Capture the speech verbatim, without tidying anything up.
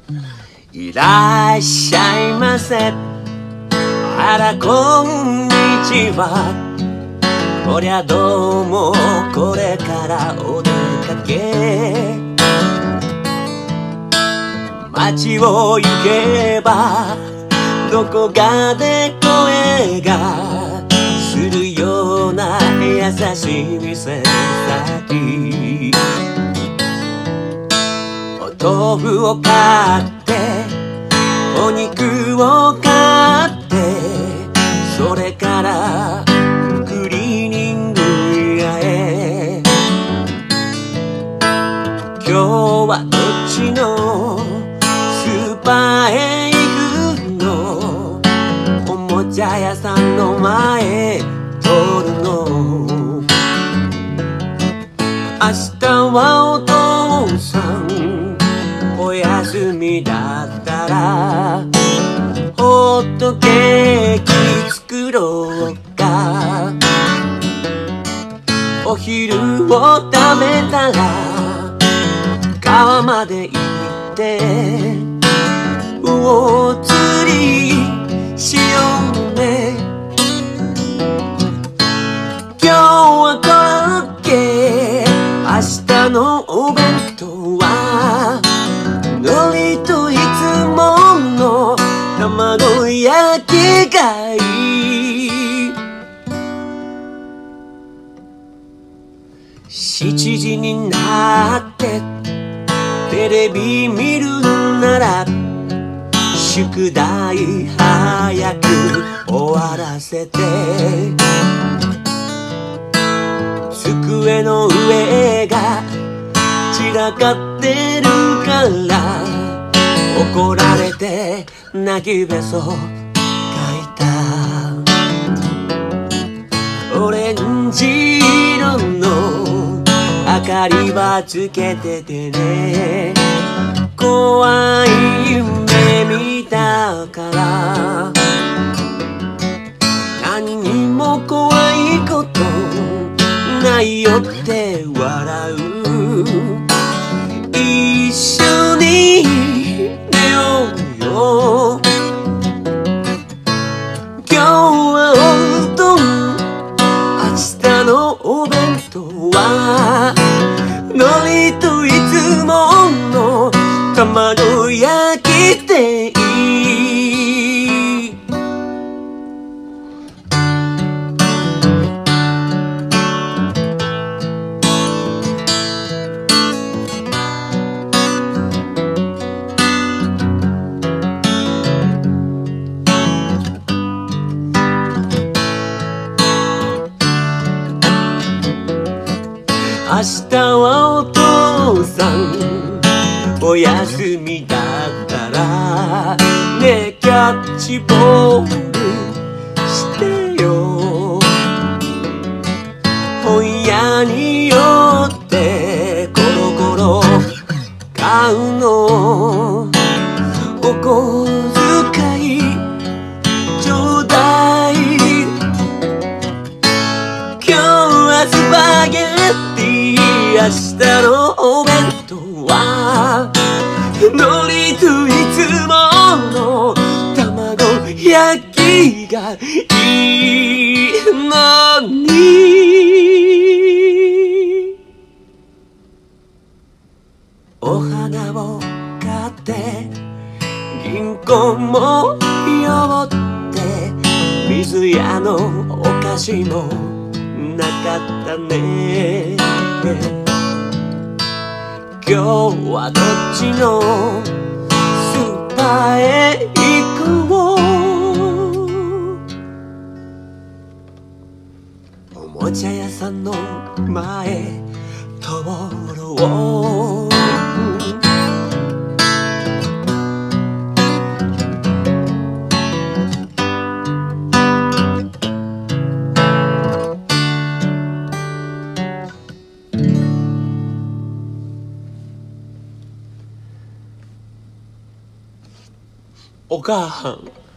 いらっしゃいませ。あらこんにちは。こりゃどうもこれからお出かけ。街を行けばどこかで声がするような優しい店先。お豆腐を買ってお肉を買ってそれからクリーニング屋へ。今日はどっちのスーパーへ行くの？おもちゃ屋さんの前通るの？明日はお父さんお休みだったらホットケーキ作ろうか。お昼を食べたら川まで行って魚釣りしようね。今日はコロッケ、明日のお弁当は海苔といつもの卵焼きがいい。しちじになってテレビ見るなら宿題早く終わらせて。机の上が散らかってるから怒られて泣きべそかいた。オレンジ色の明かりはつけててね。怖い夢見たから何にも怖いことないよって笑う。一緒に寝ようよ。今日はおうどん、明日のお弁当は海苔といつもの卵焼きでいい。明日はお父さんお休みだったらね、キャッチボールしてよ。本屋に寄ってコロコロ買うの。お小遣いちょうだい。今日はスパゲッティ、明日のお弁当は海苔といつもの卵焼きがいいのに。お花を買って銀行も寄って水屋のお菓子もなかったね。今日はどっちのスーパーへ行こう？おもちゃ屋さんの前通ろう。お母さん